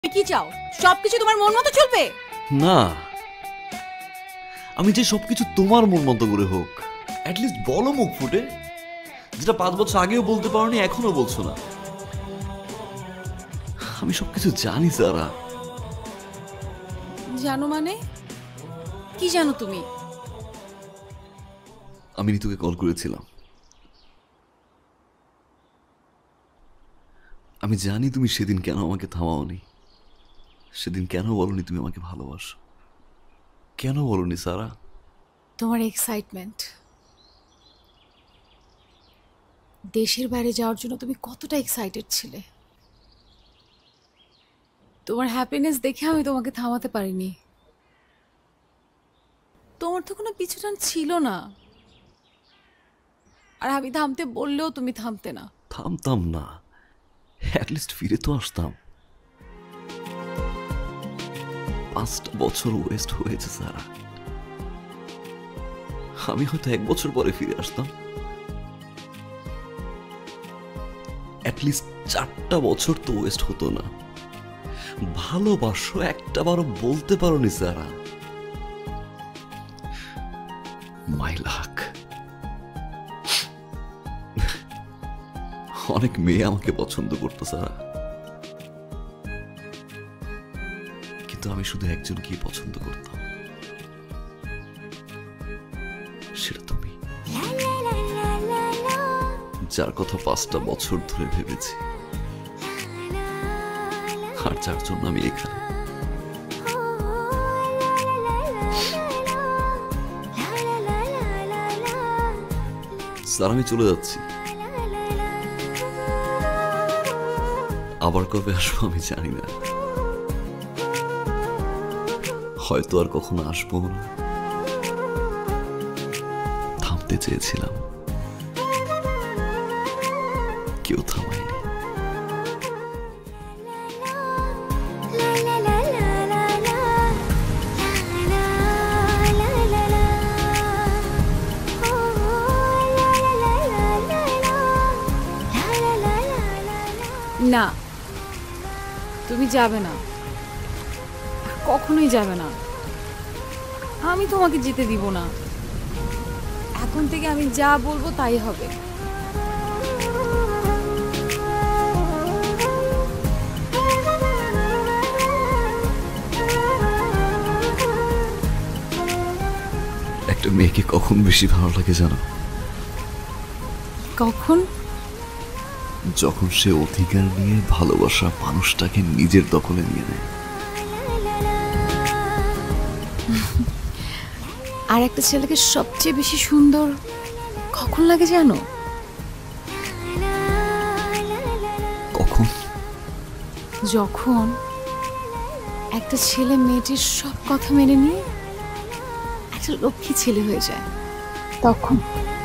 কি চাও সবকিছু তোমার মন মতো চলবে? না, আমি যে সবকিছু তোমার মন মতো করে হোক, অ্যাটলিস্ট বলো মুখ ফুটে, যেটা 5 বছর আগেও বলতে পারোনি এখনো বলছো না। আমি সবকিছু জানি সারা। জানো মানে কি জানো তুমি? আমি ঋতুকে কল করেছিলাম। আমি জানি তুমি সেদিন কেন আমাকে থামাওনি, সেদিন কেন বলনি তুমি আমাকে ভালোবাসো, কেন বলনি সারা? তোমার এক্সাইটমেন্ট, দেশের বাইরে যাওয়ার জন্য তুমি কতটা এক্সাইটেড ছিলে। তোমার হ্যাপিনেস দেখে আমি তোমাকে থামাতে পারিনি। তোমার তো কোনো পিছুটান ছিল না, আর আমি থামতে বললেও তুমি থামতে না। থামতাম না, অ্যাটলিস্ট ফিরে তো আসতাম। 5টা বছর ওয়েস্ট হয়েছে সারা। আমি হয়তো 1 বছর পরে ফিরে আসতাম, অ্যাটলিস্ট 4টা বছর তো ওয়েস্ট হতো না। ভালোবাসো একটা বারও বলতে পারোনি সারা। মাই লাক। অনেক মেয়ে আমাকে পছন্দ করতো সারা, কিন্তু আমি শুধু একজনকেই পছন্দ করতাম, সেটা তুমি, যার কথা 5টা বছর ধরে ভেবেছি, আর যার জন্য আমি এখানে। স্যার, আমি চলে যাচ্ছি। আবার কবে আসবো আমি জানি না, হয়তো আর কখনো আসবো না। থামতে চেয়েছিলাম, কেউ থামায়নি। না, তুমি যাবে না, কখনোই যাবে না। আমি তোমাকে যেতে দিব না। এখন থেকে আমি যা বলবো তাই হবে। একটা মেয়েকে কখন বেশি ভালো লাগে জানো? কখন? যখন সে অধিকার নিয়ে ভালোবাসা মানুষটাকে নিজের দখলে নিয়ে নেয়। আর একটা ছেলেকে সবচেয়ে বেশি সুন্দর কখন লাগে জানো? কখন? যখন একটা ছেলে মেয়েটির সব কথা মেনে নিয়ে একটা লক্ষ্মী ছেলে হয়ে যায়, তখন।